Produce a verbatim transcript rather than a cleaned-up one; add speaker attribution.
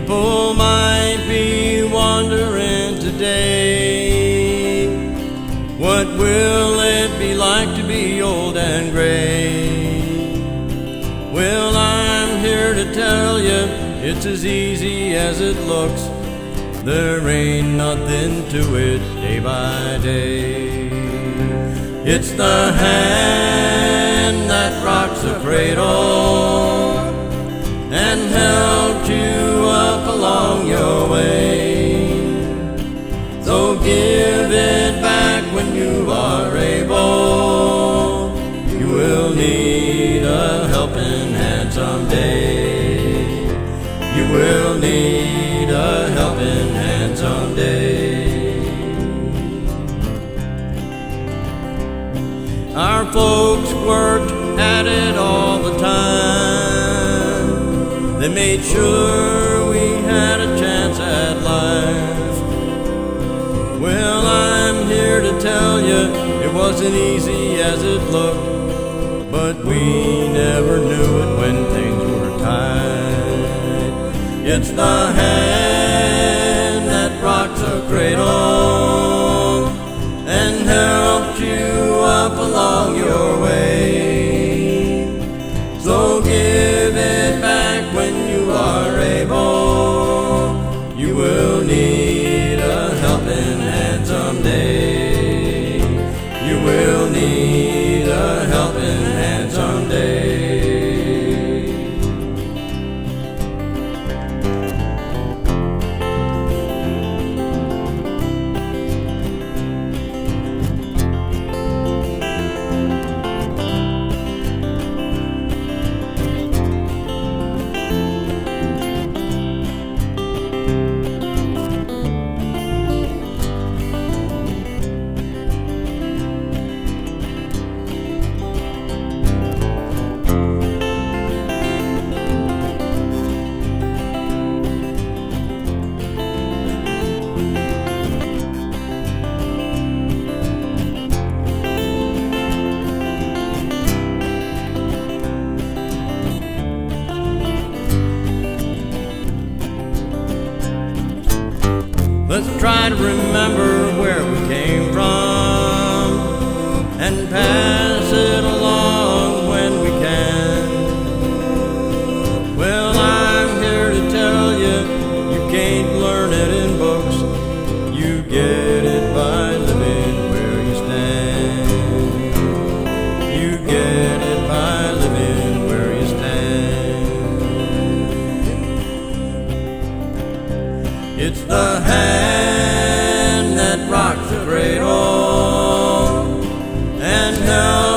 Speaker 1: People might be wondering today, what will it be like to be old and gray? Well, I'm here to tell you, it's as easy as it looks. There ain't nothing to it day by day. It's the hand that rocks the cradle and helped you up along your way. So give it back when you are able. You will need a helping hand someday. You will need a helping hand someday. Our folks worked at it all the time. They made sure we had a chance at life. Well, I'm here to tell you, it wasn't easy as it looked, but we never knew it when things were tight. It's the hand that rocks a cradle and helped you up along your way. So give it back when you are able. You will need a helping hand someday. You will need a helping hand someday. Let's try to remember where we came from and pass it along when we can. Well, I'm here to tell you, you can't learn it in books. You get it by living where you stand. You get it by living where you stand. It's the hand that rocks the cradle and helps